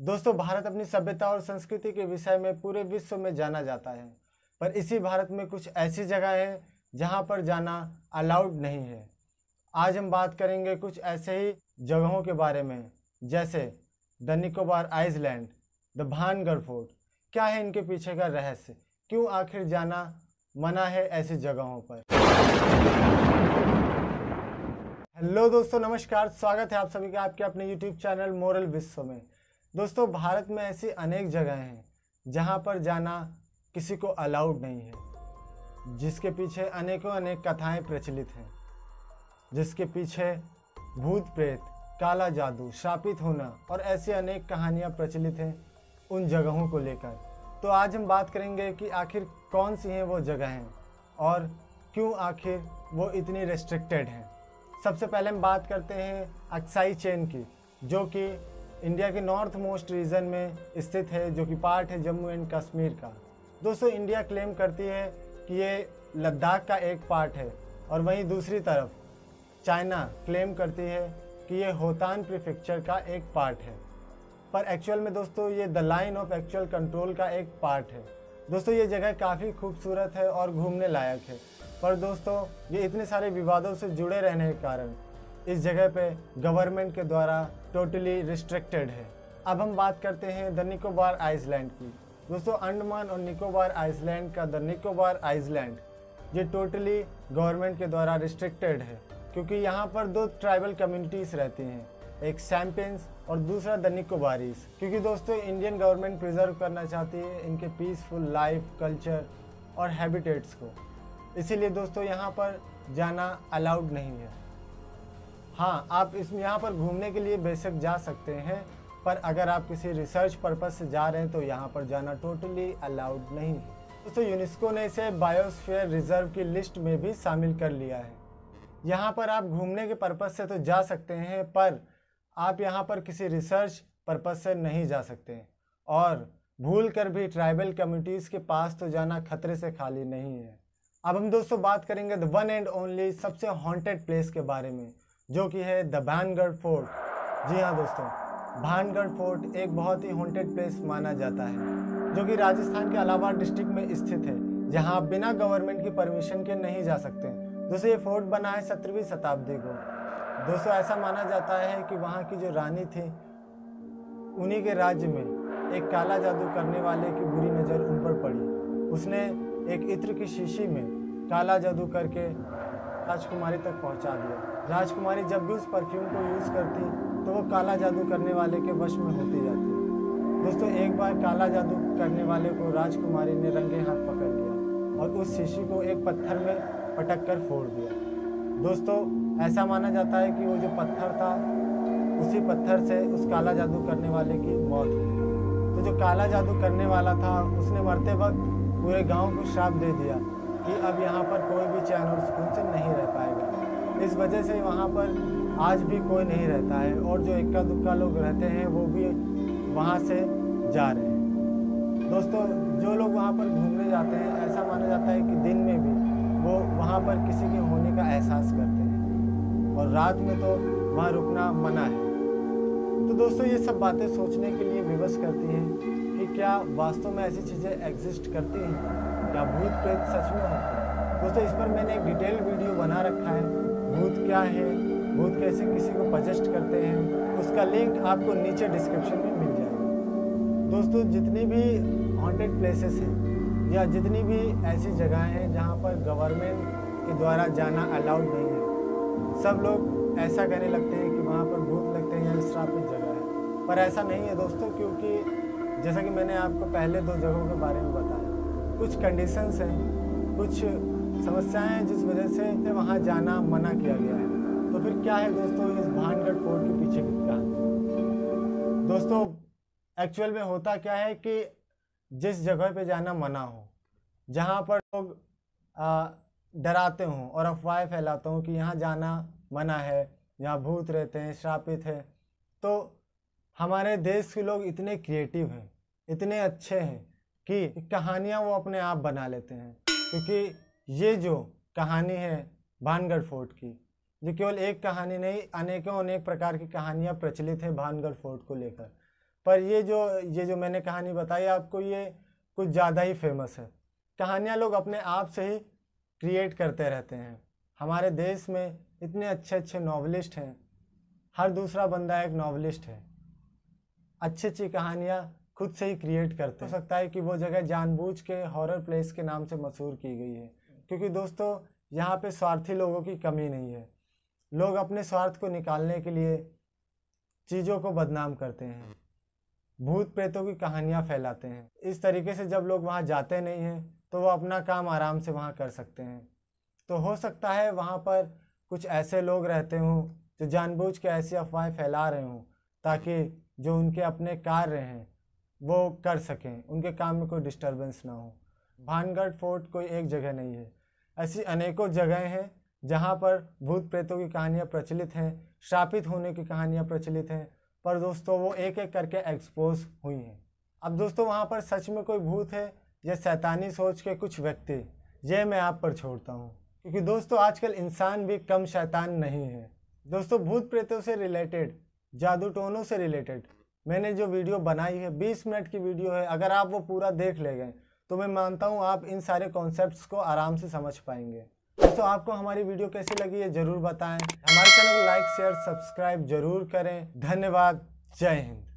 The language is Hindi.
दोस्तों, भारत अपनी सभ्यता और संस्कृति के विषय में पूरे विश्व में जाना जाता है। पर इसी भारत में कुछ ऐसी जगह है जहां पर जाना अलाउड नहीं है। आज हम बात करेंगे कुछ ऐसे ही जगहों के बारे में, जैसे the Nicobar island, the Bhangarh fort. क्या है इनके पीछे का रहस्य, क्यों आखिर जाना मना है ऐसी जगहों पर। हेलो दोस्तों, नमस्कार। स्वागत है आप सभी का आपके अपने यूट्यूब चैनल मोरल विश्व में। दोस्तों, भारत में ऐसी अनेक जगह हैं जहां पर जाना किसी को अलाउड नहीं है, जिसके पीछे अनेक कथाएं प्रचलित हैं, जिसके पीछे भूत प्रेत, काला जादू, श्रापित होना और ऐसी अनेक कहानियां प्रचलित हैं उन जगहों को लेकर। तो आज हम बात करेंगे कि आखिर कौन सी हैं वो जगह हैं और क्यों आखिर वो इतनी रेस्ट्रिक्टेड हैं। सबसे पहले हम बात करते हैं अक्साई चेन की, जो कि इंडिया के नॉर्थ मोस्ट रीजन में स्थित है, जो कि पार्ट है जम्मू एंड कश्मीर का। दोस्तों, इंडिया क्लेम करती है कि ये लद्दाख का एक पार्ट है और वहीं दूसरी तरफ चाइना क्लेम करती है कि ये होतान प्रीफेक्चर का एक पार्ट है। पर एक्चुअल में दोस्तों ये the line of actual control का एक पार्ट है। दोस्तों, ये जगह काफ़ी खूबसूरत है और घूमने लायक है, पर दोस्तों ये इतने सारे विवादों से जुड़े रहने के कारण इस जगह पे गवर्नमेंट के द्वारा टोटली रिस्ट्रिक्टेड है। अब हम बात करते हैं द निकोबार आइलैंड की। दोस्तों, अंडमान और निकोबार आइलैंड का द निकोबार आइलैंड ये टोटली गवर्नमेंट के द्वारा रिस्ट्रिक्टेड है, क्योंकि यहाँ पर दो ट्राइबल कम्युनिटीज़ रहती हैं, एक सैम्पियंस और दूसरा द निकोबारीज। क्योंकि दोस्तों इंडियन गवर्नमेंट प्रिजर्व करना चाहती है इनके पीसफुल लाइफ, कल्चर और हैबिटेट्स को, इसीलिए दोस्तों यहाँ पर जाना अलाउड नहीं है। हाँ, आप यहाँ पर घूमने के लिए बेशक जा सकते हैं, पर अगर आप किसी रिसर्च पर्पस से जा रहे हैं तो यहाँ पर जाना टोटली अलाउड नहीं है। दोस्तों, यूनेस्को ने इसे बायोस्फीयर रिजर्व की लिस्ट में भी शामिल कर लिया है। यहाँ पर आप घूमने के पर्पस से तो जा सकते हैं, पर आप यहाँ पर किसी रिसर्च पर्पस से नहीं जा सकते हैं, और भूल कर भी ट्राइबल कम्युनिटीज़ के पास तो जाना खतरे से खाली नहीं है। अब हम दोस्तों बात करेंगे द वन एंड ओनली सबसे हॉन्टेड प्लेस के बारे में, जो कि है द भानगढ़ फोर्ट। जी हाँ दोस्तों, भानगढ़ फोर्ट एक बहुत ही हॉन्टेड प्लेस माना जाता है, जो कि राजस्थान के अलाहाबाद डिस्ट्रिक्ट में स्थित है, जहाँ आप बिना गवर्नमेंट की परमिशन के नहीं जा सकते। दोस्तों, ये फोर्ट बना है 17वीं शताब्दी को। दोस्तों, ऐसा माना जाता है कि वहाँ की जो रानी थी, उन्हीं के राज्य में एक काला जादू करने वाले की बुरी नज़र उन पर पड़ी। उसने एक इत्र की शीशी में काला जादू करके राजकुमारी तक पहुंचा दिया। राजकुमारी जब भी उस परफ्यूम को यूज़ करती तो वो काला जादू करने वाले के वश में होती जाती। दोस्तों, एक बार काला जादू करने वाले को राजकुमारी ने रंगे हाथ पकड़ लिया और उस शीशी को एक पत्थर में पटक कर फोड़ दिया। दोस्तों, ऐसा माना जाता है कि वो जो पत्थर था, उसी पत्थर से उस काला जादू करने वाले की मौत हुई। तो जो काला जादू करने वाला था, उसने मरते वक्त पूरे गांव को श्राप दे दिया कि अब यहाँ पर कोई भी चैन और सुकून से नहीं रह पाएगा। इस वजह से वहाँ पर आज भी कोई नहीं रहता है, और जो इक्का दुक्का लोग रहते हैं वो भी वहाँ से जा रहे हैं। दोस्तों, जो लोग वहाँ पर घूमने जाते हैं, ऐसा माना जाता है कि दिन में भी वो वहाँ पर किसी के होने का एहसास करते हैं, और रात में तो वहाँ रुकना मना है। तो दोस्तों, ये सब बातें सोचने के लिए विवश करती हैं कि क्या वास्तव में ऐसी चीज़ें एग्जिस्ट करती हैं, क्या भूत प्रेत सच में होते हैं। दोस्तों, इस पर मैंने एक डिटेल वीडियो बना रखा है, भूत क्या है, भूत कैसे किसी को पजेस्ट करते हैं, उसका लिंक आपको नीचे डिस्क्रिप्शन में मिल जाएगा। दोस्तों, जितनी भी हॉन्टेड प्लेसेस हैं या जितनी भी ऐसी जगहें हैं जहाँ पर गवर्नमेंट के द्वारा जाना अलाउड नहीं है, सब लोग ऐसा कहने लगते हैं कि वहाँ पर भूत लगते हैं या श्रापित जगह है। पर ऐसा नहीं है दोस्तों, क्योंकि जैसा कि मैंने आपको पहले दो जगहों के बारे में बताया, कुछ कंडीशंस हैं, कुछ समस्याएं हैं जिस वजह से वहाँ जाना मना किया गया है। तो फिर क्या है दोस्तों इस भानगढ़ फोर्ट के पीछे की कहानी। दोस्तों, एक्चुअल में होता क्या है कि जिस जगह पे जाना मना हो, जहाँ पर लोग डराते हों और अफवाहें फैलाते हों कि यहाँ जाना मना है, यहाँ भूत रहते हैं, श्रापित है, तो हमारे देश के लोग इतने क्रिएटिव हैं, इतने अच्छे हैं कि कहानियाँ वो अपने आप बना लेते हैं। क्योंकि ये जो कहानी है भानगढ़ फोर्ट की, ये केवल एक कहानी नहीं, अनेक प्रकार की कहानियाँ प्रचलित है भानगढ़ फोर्ट को लेकर। पर ये जो मैंने कहानी बताई आपको, ये कुछ ज़्यादा ही फेमस है। कहानियाँ लोग अपने आप से ही क्रिएट करते रहते हैं। हमारे देश में इतने अच्छे अच्छे नॉवलिस्ट हैं, हर दूसरा बंदा एक नॉवलिस्ट है। अच्छी अच्छी कहानियाँ खुद से ही क्रिएट करते हैं। हो सकता है कि वो जगह जानबूझ के हॉरर प्लेस के नाम से मशहूर की गई है, क्योंकि दोस्तों यहाँ पे स्वार्थी लोगों की कमी नहीं है। लोग अपने स्वार्थ को निकालने के लिए चीज़ों को बदनाम करते हैं, भूत प्रेतों की कहानियाँ फैलाते हैं। इस तरीके से जब लोग वहाँ जाते नहीं हैं तो वो अपना काम आराम से वहाँ कर सकते हैं। तो हो सकता है वहाँ पर कुछ ऐसे लोग रहते हों जो जानबूझ के ऐसी अफवाहें फैला रहे हों, ताकि जो उनके अपने कार्य हैं वो कर सकें, उनके काम में कोई डिस्टरबेंस ना हो। भानगढ़ फोर्ट कोई एक जगह नहीं है, ऐसी अनेकों जगह हैं जहाँ पर भूत प्रेतों की कहानियाँ प्रचलित हैं, श्रापित होने की कहानियाँ प्रचलित हैं, पर दोस्तों वो एक एक करके एक्सपोज हुई हैं। अब दोस्तों वहाँ पर सच में कोई भूत है या शैतानी सोच के कुछ व्यक्ति, ये मैं आप पर छोड़ता हूँ, क्योंकि दोस्तों आजकल इंसान भी कम शैतान नहीं है। दोस्तों भूत प्रेतों से रिलेटेड, जादू टोनों से रिलेटेड मैंने जो वीडियो बनाई है, 20 मिनट की वीडियो है। अगर आप वो पूरा देख ले गए तो मैं मानता हूँ आप इन सारे कॉन्सेप्ट्स को आराम से समझ पाएंगे। दोस्तों आपको हमारी वीडियो कैसी लगी है ज़रूर बताएं। हमारे चैनल को लाइक शेयर सब्सक्राइब जरूर करें। धन्यवाद। जय हिंद।